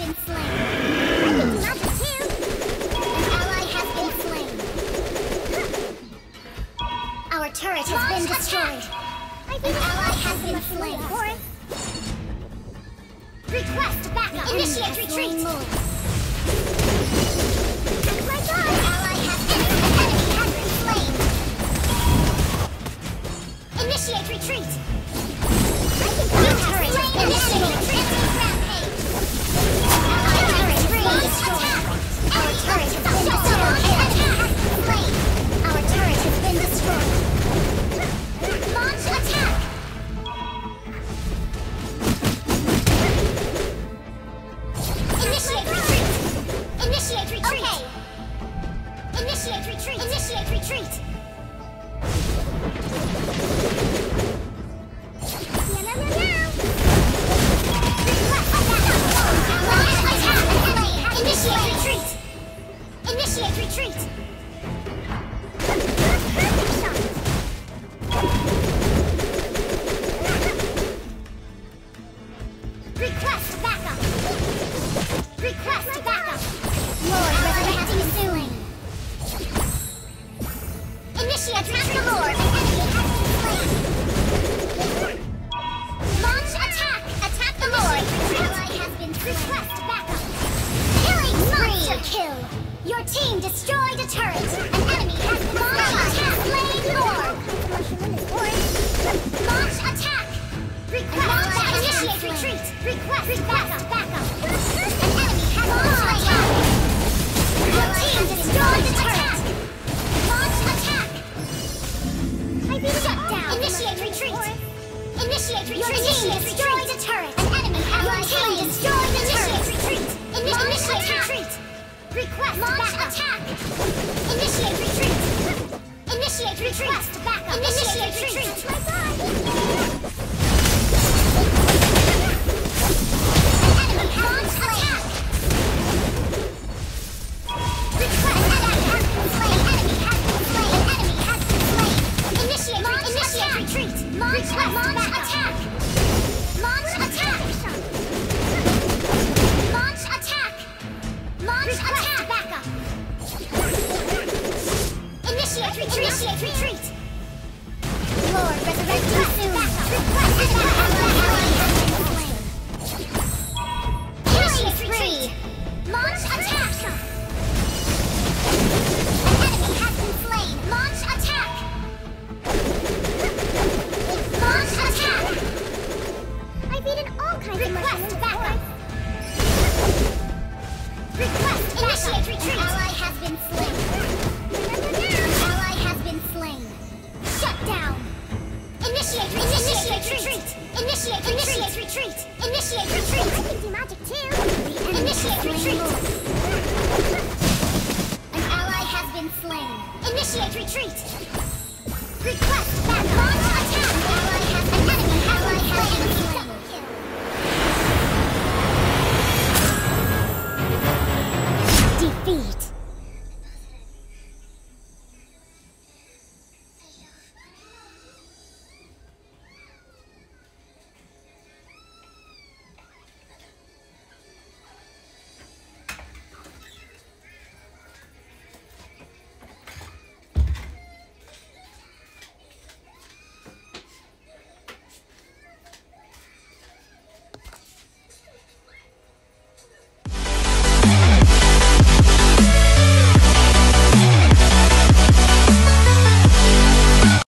been slain. I can do magic too. An ally has been slain. Our turret has been destroyed. An ally has been slain. Request backup. Initiate retreat. My God! An ally has been slain. Initiate retreat. Our turret has been destroyed. Our turret has been destroyed. Our turret has been destroyed. Our turret has been destroyed. Launch attack. Initiate retreat. Initiate retreat. Okay. Initiate retreat. Initiate retreat. Initiate retreat! Initiate retreat! Request backup! Request backup! Lord resurrecting soon! Initiate attack the Lord! Launch attack! Attack the Lord! Ally has been request backup! Monster kill! Your team destroyed a turret! An enemy has launched slain Lord! Launch attack! Request initiate retreat! Request backup! An enemy has launched attack! Your team destroyed a turret! Launch attack! Shut down! Initiate retreat! Initiate retreat! Your team destroyed a turret! An enemy has destroyed a turret! Retreat! Initiate retreat! Request launch attack! Initiate retreat! Initiate retreat! Request backup! Initiate retreat! My God! Enemy launch attack! Request backup! Enemy has been slain! Enemy has been slain! Initiate retreat! Launch attack! Launch attack! Launch attack! Launch attack! Backup! Initiate retreat! Initiate retreat! Lord, resurrect me soon! Request initiate retreat! Launch attack! An enemy has been slain! Launch attack! Launch attack! I've eaten all kinds of mushrooms. Backup! Request initiate retreat! An ally has been slain. An ally has been slain. Shut down. Initiate retreat! Initiate retreat! Initiate retreat! I can do magic too. Initiate retreat! An ally has been slain. Initiate retreat! Request backup!